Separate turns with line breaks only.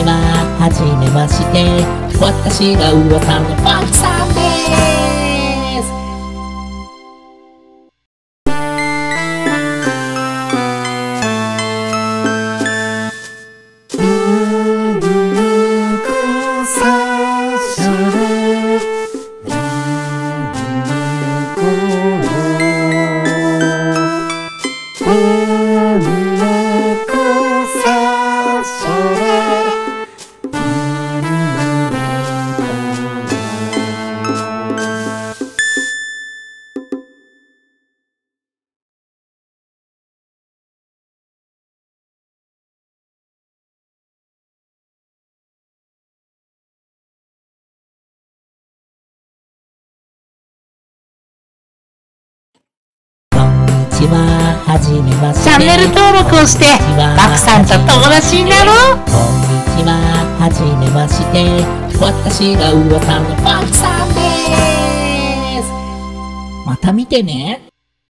ちは、はじめまして。私が噂のパクさんです。はじめまして。
チャンネル登録をしてバクさんと友達になろう。
こんにちは、はじめまして。私が噂のバクさんです。また見てね。